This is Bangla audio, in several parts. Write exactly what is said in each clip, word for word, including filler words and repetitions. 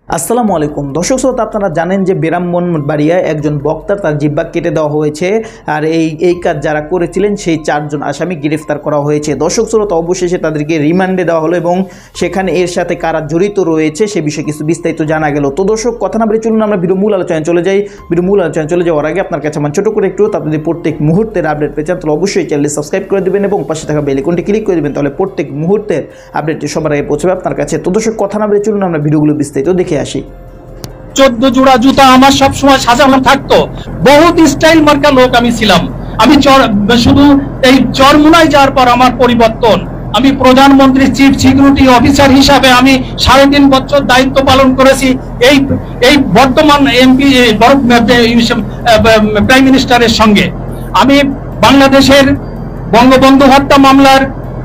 আসসালামু আলাইকুম দর্শক শ্রোতা, আপনারা জানেন যে ব্রাহ্মণবাড়িয়ায় একজন বক্তার তার জিহ্বা কেটে দেওয়া হয়েছে। আর এই এই কাজ যারা করেছিলেন সেই চারজন আসামি গ্রেফতার করা হয়েছে। দর্শক শ্রোতা, অবশেষে তাদেরকে রিমান্ডে দেওয়া হলো এবং সেখানে এর সাথে কারা জড়িত রয়েছে সে বিষয়ে কিছু বিস্তারিত জানা গেল। তো দর্শক, কথা না বলে চলুন আমরা ভিডিও মূল আলোচনায় চলে যাই। ভিডিও মূল আলোচনায় চলে যাওয়ার আগে আপনার কাছে আমার ছোটো করে একটু, আপনি যদি প্রত্যেক মুহূর্তের আপডেট পেয়ে চান তাহলে অবশ্যই চ্যানেলটি সাবস্ক্রাইব করে দেবেন এবং পাশে থাকা বেল আইকনটি ক্লিক করে দেবেন, তাহলে প্রত্যেক মুহূর্তের আপডেটটি সবার আগে পৌঁছবে আপনার কাছে। তো দর্শক, কথা না বলে চলুন আমরা ভিডিওগুলো বিস্তারিত দেখে আসি। চোদ্দ জোড়া জুতা আমার সবসময় সাজানো থাকতো। বহুত স্টাইল মার্কা লোক আমি ছিলাম। আমি শুধু এই চরমুনায় যাওয়ার পর আমার পরিবর্তন। আমি প্রধানমন্ত্রী চিফ সিকিউরিটি অফিসার হিসাবে আমি সাড়ে তিন বছর দায়িত্ব পালন করেছি এই এই বর্তমান এমপি প্রাইম মিনিস্টারের সঙ্গে। আমি বাংলাদেশের বঙ্গবন্ধু হত্যা মামলার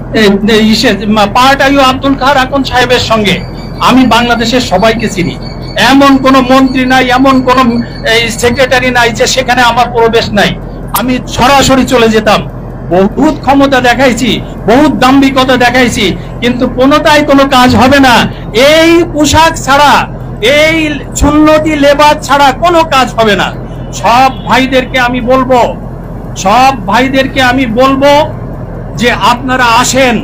পার্ট আইউ আব্দুল কাদের আকন সাহেবের সঙ্গে আমি বাংলাদেশের সবাইকে চিনি। এমন কোন মন্ত্রী নাই, এমন কোন সেক্রেটারি নাই যে সেখানে আমার প্রবেশ নাই। আমি সরাসরি চলে যেতাম। বহুত ক্ষমতা দেখাইছি, বহুত দাম্ভিকতা দেখাইছি, কিন্তু কোনোটাই কোনো কাজ হবে না। এই পোশাক ছাড়া, এই সুন্নতি লেবাস ছাড়া কোনো কাজ হবে না। সব ভাইদেরকে আমি বলবো, সব ভাইদেরকে আমি বলবো যে আপনারা আসেন।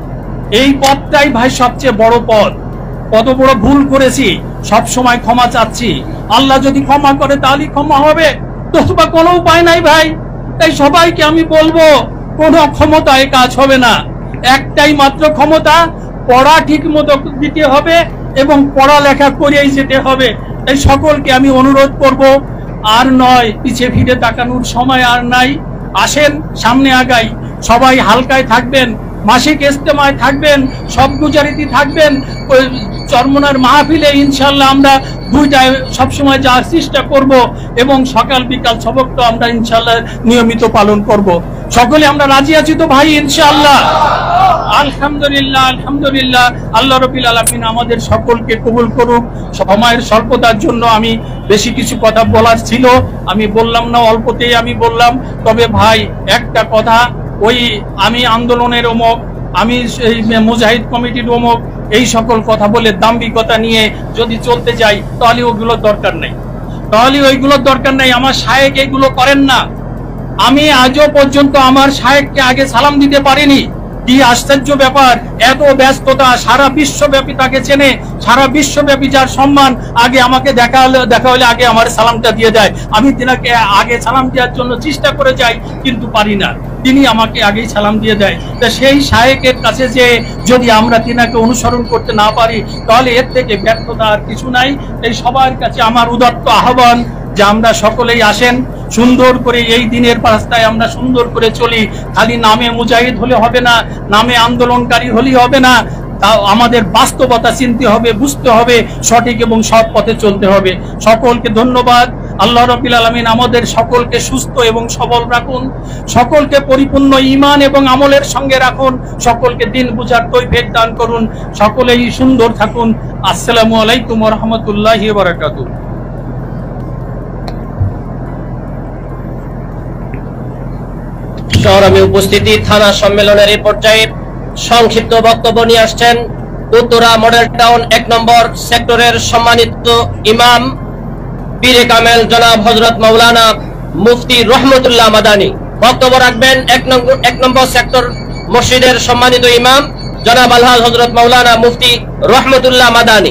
এই পথটাই ভাই সবচেয়ে বড় পথ। কত বড় ভুল করেছি, সব সময় ক্ষমা চাচ্ছি। আল্লাহ যদি ক্ষমা করে তাহলে ক্ষমা হবে, অথবা কোনো উপায় নাই ভাই। তাই সবাইকে আমি বলবো, কোনো ক্ষমতায় কাজ হবে না। একটাই মাত্র ক্ষমতা, পড়া ঠিক মতো দিতে হবে এবং পড়ালেখা করেই যেতে হবে। তাই সকলকে আমি অনুরোধ করব, আর নয় পিছিয়ে ফিরে তাকানোর সময় আর নাই। আসেন, সামনে আগাই। সবাই হালকায় থাকবেন, মাসিক ইজতেমায় থাকবেন, সব গুজারিতি থাকবেন। চরমুনার মাহফিলে ইনশাল্লাহ আমরা দুইটায় সবসময় যাওয়ার চেষ্টা করব এবং সকাল বিকাল সবক তো আমরা ইনশাল্লাহ নিয়মিত পালন করব। সকলে আমরা রাজি আছি তো ভাই? ইনশাল্লাহ, আলহামদুলিল্লাহ, আলহামদুলিল্লাহ। আল্লাহ রাব্বুল আলামিন আমাদের সকলকে কবুল করুক। সময়ের স্বল্পতার জন্য আমি বেশি কিছু কথা বলার ছিল, আমি বললাম না, অল্পতেই আমি বললাম। তবে ভাই একটা কথা, ওই আমি আন্দোলনের অমুক, আমি মুজাহিদ কমিটির অমুক, এই সকল কথা বলে দাম্ভিকতা নিয়ে যদি চলতে যাই তাহলে ওগুলোর দরকার নেই, তাহলে ওইগুলোর দরকার নেই। আমার শায়েক এগুলো করেন না। আমি আজও পর্যন্ত আমার শায়েককে আগে সালাম দিতে পারিনি। কি আশ্চর্য ব্যাপার! এত ব্যস্ততা, সারা বিশ্বব্যাপী তাকে চেনে, সারা বিশ্বব্যাপী যার সম্মান, আগে আমাকে দেখা হলে দেখা হলে আগে আমার সালামটা দিয়ে দেয়। আমি তিনাকে আগে সালাম দেওয়ার জন্য চেষ্টা করে যাই, কিন্তু পারি না। তিনি আমাকে আগেই সালাম দিয়ে দেয়। তা সেই শায়েকের কাছে যে যদি আমরা তিনাকে অনুসরণ করতে না পারি তাহলে এর থেকে ব্যর্থতা আর কিছু নাই। এই সবার কাছে আমার উদাত্ত আহ্বান যে আমরা সকলেই আসেন, সুন্দর করে এই দিনের রাস্তায় আমরা সুন্দর করে চলি। খালি নামে মুজাহিদ হলে হবে না, নামে আন্দোলনকারী হলে হবে না। তাও আমাদের বাস্তবতা চিনতে হবে, বুঝতে হবে, সঠিক এবং সৎ পথে চলতে হবে। সকলকে ধন্যবাদ। আল্লাহ রাব্বুল আলামিন আমাদের সকলকে সুস্থ এবং সবল রাখুন, সকলকে পরিপূর্ণ ঈমান এবং আমলের সঙ্গে রাখুন, সকলকে দিন বুঝার তৌফিক দান করুন। সকলেই সুন্দর থাকুন। আসসালামু আলাইকুম ওয়া রাহমাতুল্লাহি ওয়া বারাকাতুহু। শহরামী উপস্থিতি থানা সম্মেলনের এই পর্যায়ে সংক্ষিপ্ত বক্তব্য নিয়ে আসছেন উত্তরা মডেল টাউন এক নম্বর সেক্টরের সম্মানিত ইমাম পীরে কামেল জনাব হযরত মাওলানা মুফতি রহমতুল্লাহ মাদানী। বক্তব্য রাখবেন এক নম্বর এক নম্বর সেক্টর মসজিদের সম্মানিত ইমাম জনাব আলহাজ হযরত মাওলানা মুফতি রহমতুল্লাহ মাদানী।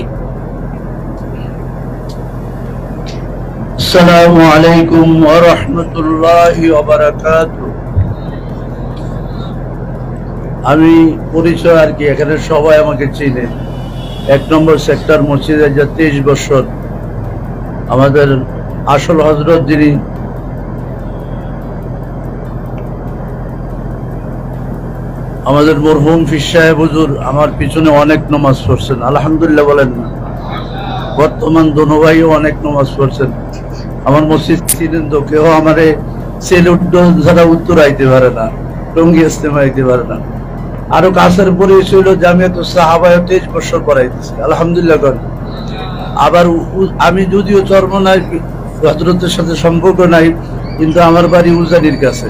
আসসালামু আলাইকুম ওয়া রাহমাতুল্লাহি ওয়া বারাকাতুহু। আমি পরিচয় আর কি, এখানে সবাই আমাকে চিনে। এক নম্বর সেক্টর মসজিদে যা তেইশ বছর আমাদের আসল হযরত, যিনি আমাদের মরহুম পীর সাহেব হুজুর, আমার পিছনে অনেক নামাজ পড়ছেন, আলহামদুলিল্লাহ বলেন না। বর্তমান দোনো ভাইও অনেক নামাজ পড়ছেন। আমার মসজিদ চিনেন তো, কেউ আমারে সেলুট ছাড়া উত্তর আইতে পারে না, টঙ্গী ইস্তেমা আইতে পারে না। আরো কাছের পরিচয় হলো জামিয়াত সাহাবায়ে তেইশ বছর পড়াইতেছে, আলহামদুলিল্লাহ। আবার আমি যদিও চরমনায় হযরতের সাথে সম্পর্ক নাই, কিন্তু আমার বাড়ি উজানির কাছে,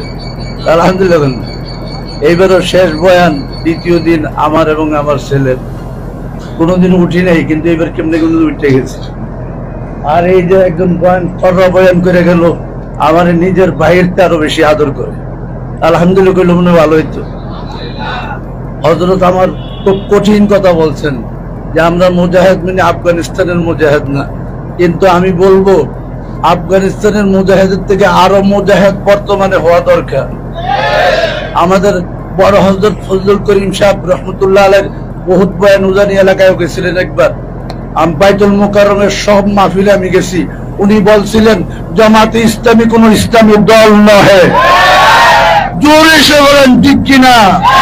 আলহামদুলিল্লাহ। এইবারও শেষ বয়ান দ্বিতীয় দিন আমার এবং আমার ছেলের। কোনোদিন উঠি নাই, কিন্তু এবার কেমনে কিন্তু উঠে গেছি। আর এই যে একজন বয়ান খররা বয়ান করে গেল, আমার নিজের ভাইয়েরটা আরো বেশি আদর করে, আলহামদুলিল্লাহ কইলে মনে ভালো হইতো। হযরত আমার খুব কঠিন কথা বলছেন যে আমরা মুজাহিদ মানে আফগানিস্তানের মুজাহিদ না, কিন্তু আমি বলবো আফগানিস্তানের মুজাহিদের থেকে আরো মুজাহিদ বর্তমানে হওয়া দরকার। আমাদের বড় হযরত ফজলুল করিম সাহেব রহমতুল্লাহ আলাইহির বহুত বয়ান উজানি এলাকায় গেছিলেন একবার। আমি বাইতুল মুকাররমের সব মাহফিলে আমি গেছি, উনি বলছিলেন জামাতে ইসলামী কোন ইসলামী দল নহে। জোরে সে বলেন ঠিক কিনা?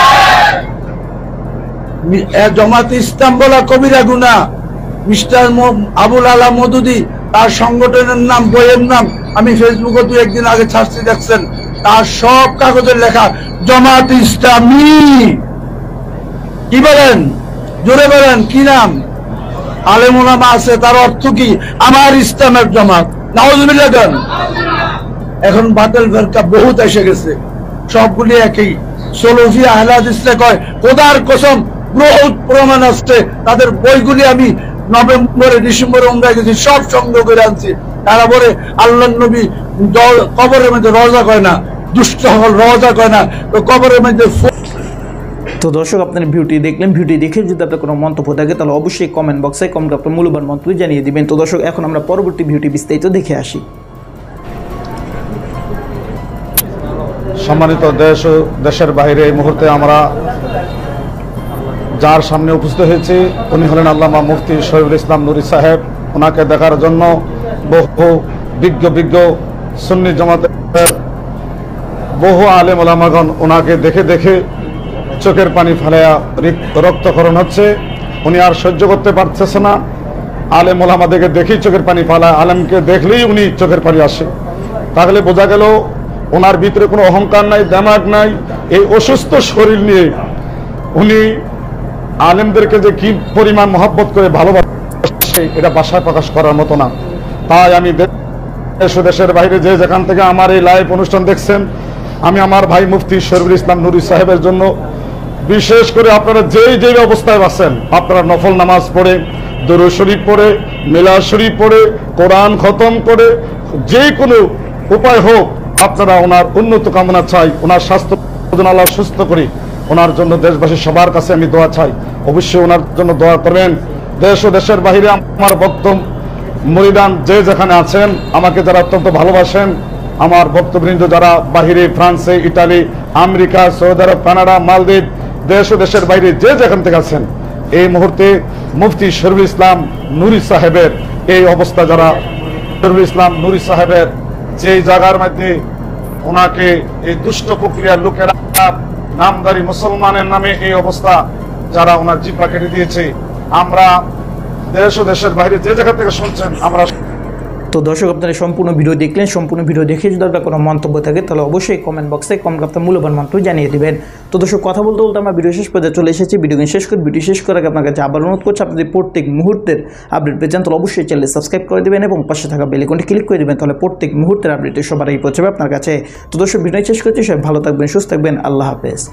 জামাতে ইসলাম বলা কবিরা গুনাহ। মিস্টার আবুল আলা মদুদি তার সংগঠনের নাম, বইয়ের নাম আমি ফেসবুকে দু একদিন আগে ছাড়ছি, দেখছেন তার সব কাগজের লেখা জামাত ইসলামী। কি বলেন? জোরে বলেন কি নাম? আলেম ওলামা আছে, তার অর্থ কি? আমার ইসলামের জামাত। নাউজুবিল্লাহ দেন। এখন বাতিল ফেরকা বহুত এসে গেছে, সবগুলি একই। সলফি আহলে হাদিসরা কয় খোদার কসম বহুত প্রমাণ আছে, তাদের বইগুলি আমি নভেম্বরে ডিসেম্বরে উমরায় গেছি, সব সংগ্রহ করে আনছি। তারা বলে আল্লাহর নবী কবরের মধ্যে রওজা কয় না, দুষ্ট হল রওজা কয় না, তো কবরের মধ্যে। তো দর্শক, আপনার ভিডিওটি দেখলেন, ভিডিও দেখে যদি আপনার কোনো মন্তব্য থাকে তাহলে অবশ্যই কমেন্ট বক্সে কমেন্ট আপনার মূল্যবান মন্তব্য জানিয়ে দিবেন। তো দর্শক, এখন আমরা পরবর্তী ভিডিওটি বিস্তারিত দেখে আসি। সম্মানিত দেশ ও দেশের বাইরে এই মুহূর্তে আমরা যার সামনে উপস্থিত হয়েছি উনি হলেন আল্লামা মুফতি শহীদুল ইসলাম নুরী সাহেব। ওনাকে দেখার জন্য বহু বিজ্ঞ বিজ্ঞ সুন্নি জামাতের বহু আলেম ওলামাগণ ওনাকে দেখে দেখে চোখের পানি ফেলায়া রক্তক্ষরণ হচ্ছে। উনি আর সহ্য করতে পারতেছে না। আলেম ওলামাদেরকে দেখেই চোখের পানি ফেলায়, আলেমকে দেখলেই উনি চোখের পানি আসে। তাহলে বোঝা গেল ওনার ভিতরে কোনো অহংকার নাই, দেমাগ নাই। এই অসুস্থ শরীর নিয়ে উনি আলেমদেরকে যে কি পরিমাণ মহব্বত করে ভালোবাসে এটা ভাষায় প্রকাশ করার মতো না। তাই আমি দেশ ও দেশের বাইরে যে যেখান থেকে আমার এই লাইভ অনুষ্ঠান দেখছেন, আমি আমার ভাই মুফতি শহীদুল ইসলাম নুরী সাহেবের জন্য বিশেষ করে আপনারা যেই যেই অবস্থায় আছেন, আপনারা নফল নামাজ পড়ে, দরুদ শরীফ পড়ে, মিলাদ শরীফ পড়ে, কোরআন খতম করে, যে কোনো উপায় হোক আপনারা ওনার উন্নত কামনা চাই, ওনার স্বাস্থ্য আল্লাহ সুস্থ করি। ওনার জন্য দেশবাসী সবার কাছে আমি দোয়া চাই, অবশ্যই ওনার জন্য দোয়া করবেন। দেশ ও দেশের বাহিরে আমার বক্তব্য মুরিদান যে যেখানে আছেন, আমাকে যারা অত্যন্ত ভালোবাসেন, আমার ভক্তবৃন্দ যারা বাহিরে ফ্রান্সে, ইটালি, আমেরিকা, সৌদি আরব, কানাডা, মালদ্বীপ, দেশ ও দেশের বাইরে যে যেখান থেকে আছেন, এই মুহূর্তে মুফতি শহীদুল ইসলাম নুরী সাহেবের এই অবস্থা, যারা শহীদুল ইসলাম নুরী সাহেবের যে জায়গার মধ্যে ওনাকে এই দুষ্ট প্রক্রিয়ার লোকেরা নামদারি মুসলমানের নামে এই অবস্থা, যারা ওনার জিহ্বা কেটে দিয়েছে, আমরা দেশ ও দেশের বাইরে যে জায়গা থেকে শুনছেন, আমরা। তো দর্শক, আপনারা সম্পূর্ণ ভিডিও দেখলেন। সম্পূর্ণ ভিডিও দেখে যদি আপনার কোনো মন্তব্য থাকে তাহলে অবশ্যই কমেন্ট বক্সে কমেন্ট আপনার মূল্যবান মন্তব্য জানিয়ে দেবেন। তো দর্শক, কথা বলতে বলতে আমরা ভিডিও শেষ পর্যায়ে চলে এসেছি। ভিডিও শেষ করে ভিডিও শেষ করার আগে আপনার কাছে আবার অনুরোধ করছি, আপনি প্রত্যেক মুহূর্তের আপডেট পেয়ে যান তাহলে অবশ্যই চ্যানেল সাবস্ক্রাইব করে দেবেন এবং পাশে থাকা বেল আইকনটি ক্লিক করে দেবেন, তাহলে প্রত্যেক মুহূর্তের আপডেট সবার আগে পৌঁছাবে আপনার কাছে। তো দর্শক, ভিডিও শেষ করছি, সবাই ভালো থাকবেন, সুস্থ থাকবেন, আল্লাহ হাফেজ।